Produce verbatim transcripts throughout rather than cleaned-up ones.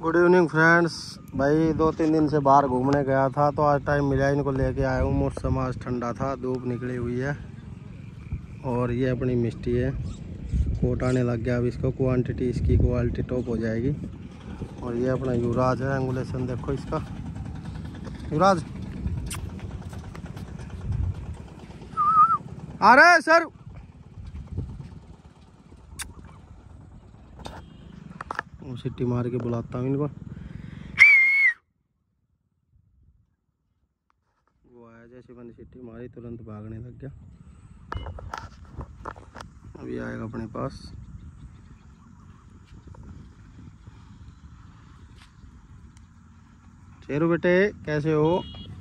Good evening friends. भाई दो तीन दिन से बाहर घूमने गया था तो आज टाइम मिला, इनको लेके आया हूँ। मौसम आज ठंडा था, धूप निकली हुई है। और ये अपनी मिष्टी है, कोट आने लग गया। अब इसको क्वांटिटी, इसकी क्वालिटी टॉप हो जाएगी। और ये अपना युवराज है, एंगुलेशन देखो इसका। युवराज अरे सर सीटी मार के बुलाता हूँ इनको। वो आया, जैसे मैंने सीटी मारी तुरंत भागने लग गया। अभी आएगा अपने पास। शेरू बेटे कैसे हो?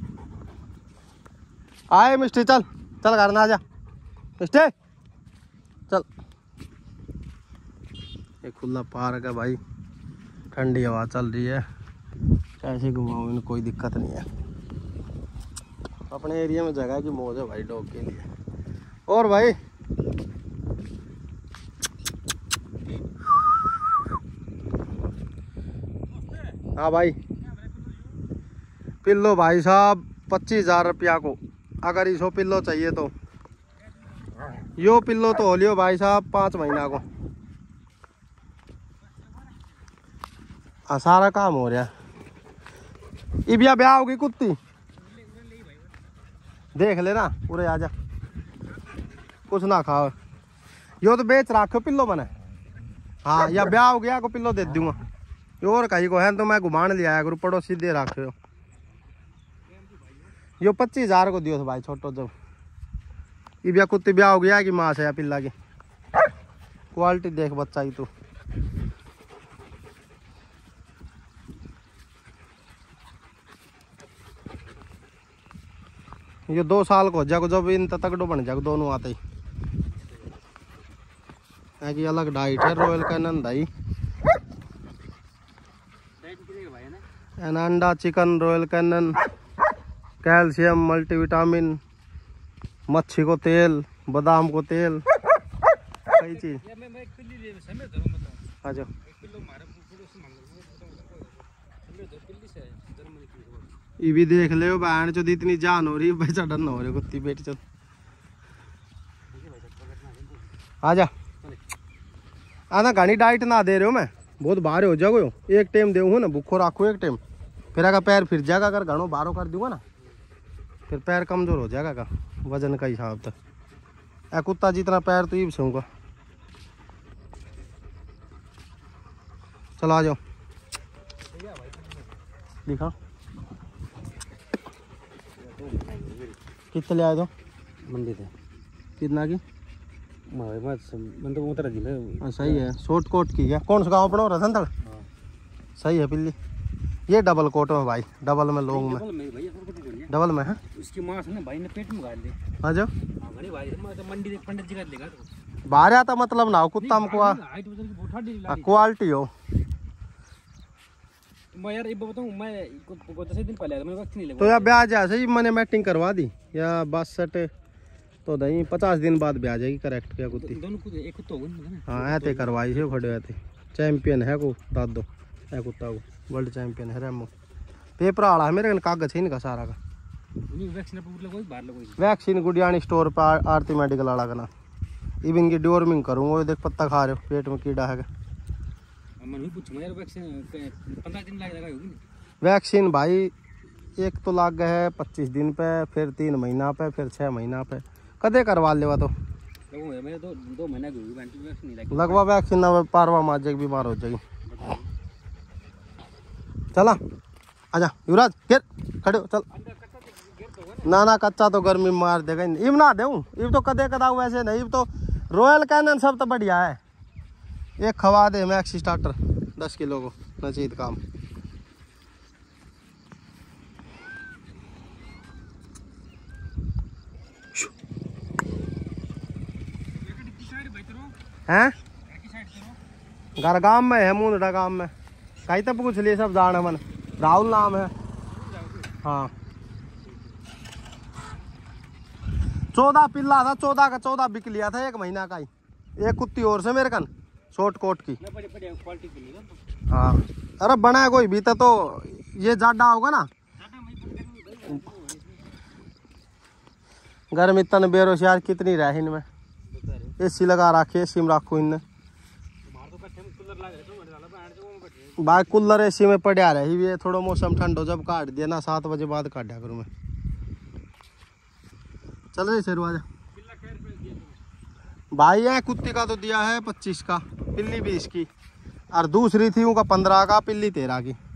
आए मिस्टी, चल चल घर ना आ जा मिस्टी, चल। ये खुला पार्क है भाई, ठंडी हवा चल रही है, कैसे घुमाऊँ इन्हें, कोई दिक्कत नहीं है। अपने एरिया में जगह की मौज है भाई डॉग के लिए। और भाई हाँ भाई, पिल्लो भाई साहब पच्चीस हजार रुपया को, अगर इसो पिल्लो चाहिए तो। यो पिल्लो तो हो लियो भाई साहब पाँच महीना को। हाँ सारा काम हो रहा। इबिया ब्याह होगी कुत्ती, देख लेना पूरे आजा, कुछ ना खाओ। यो तो बेच रखो पिल्लो बने। हाँ या ब्याह हो गया को पिल्लो दे दूंगा। यो और कहीं को है तो मैं घुमान ले आया करूँ, पड़ोसी दे रखे हो। यो पच्चीस हजार को दियो तो भाई छोटो जब। इबिया कुत्ती ब्याह हो गया कि माँ से या पिल्ला की क्वालिटी देख बच्चा ही तू। ये दो साल को हो जाएगा जब इन तगड़ो बन जाएगा दोनों आते ही। है कि अलग डाइट है रॉयल कैनन दाई, अंडा chicken Royal Canin, calcium multivitamin, मच्छी को तेल, बादाम को तेल, कई चीज। आ जाओ। ये भी देख ले बहन चो, इतनी जान हो रही है, बेचा डर हो रही कुत्ती बेटी चल। आजा आना, घनी डाइट ना दे रहे हो, मैं बहुत बाहर हो जाओ। एक टाइम देऊ ना, भूखो रखो एक टाइम, फिर अगर पैर फिर जाएगा, अगर घणो बारो कर दूंगा ना फिर पैर कमजोर हो जाएगा का वजन का हिसाब तक। ए कुत्ता जितना पैर तो ये सूंगा। चलो आ जाओ, दिखा कितने ले आए? तो मंडी थे। कितना की? मतलब सही है, शॉर्ट कोट की है। कौन सा गाँव अपना रतन तक? सही है पिल्ली। ये डबल कोट में भाई, डबल में लोग में, डबल में है। उसकी मां से ना भाई ने पेट में गाल दे। हाँ जो भाई मंडी देख पंडित जी का लेगा बाहर आता मतलब ना हो कुत्ता हमको क्वालिटी हो। मैं यार ये बताऊं, मैं को दस दिन पहले मैंने वक्त नहीं लगा तो यार ब्याज ऐसे ही मैंने मैटिंग करवा दी या बस सेट तो नहीं, पचास दिन बाद ब्याज जाएगी करेक्ट क्या कुत्ती। दोनों कुत्ते एक कुत्ता होगा ना। हाँ ऐसे करवाई से खड़े आते चैंपियन है को दाद दो है कुत्ता को, वर्ल्ड चैंपियन है रेमो। पेपर आला है मेरे कन, कागज है इनका सारा का। वैक्सीन गुडियानी स्टोर पर आरती मेडिकल आला का ना। इवन की डिवर्मिंग करूँगा, देख पत्ता खा रहे हो, पेट में कीड़ा है। वैक्सीन भाई एक तो लाग गए है पच्चीस दिन पे, फिर तीन महीना पे, फिर छः महीना पे। कदे करवा लेवा तो दो महीना लगवा वैक्सीन ना पारवा माजे बीमार हो जाएगी। चला आजा युवराज, गिर खड़े हो चल। ना ना कच्चा तो गर्मी में मार देगा। इब ना दे इब तो कदे कदा वैसे नहीं, इब तो रॉयल कैनन सब तो बढ़िया है। एक खवा दे मैक्स स्टार्टर दस किलो को नचीत काम। हैं घर गांव में है, मुंडा गांव में कहीं तो पूछ लिए सब जाने मन। राहुल नाम है। हाँ चौदह पिल्ला था, चौदह का चौदह बिक लिया था एक महीना का ही। एक कुत्ती और से मेरे कन शॉर्ट कोट की। हाँ अरे बना कोई भी तो ये जाडा होगा ना। गर्म इतने बेरोस यार कितनी रह इनमें। एसी लगा रखी है, एसी में रखो इनने। बाइक कूलर एसी में पड़ा रही भी है। थोड़ा मौसम ठंडो जब काट दिया ना सात बजे बाद काटा करूँ मैं। चल रही शेरू आजा भाई। है कुत्ते का तो दिया है पच्चीस का, पिल्ली बीस की और दूसरी थी उनका पंद्रह का, पिल्ली तेरह की।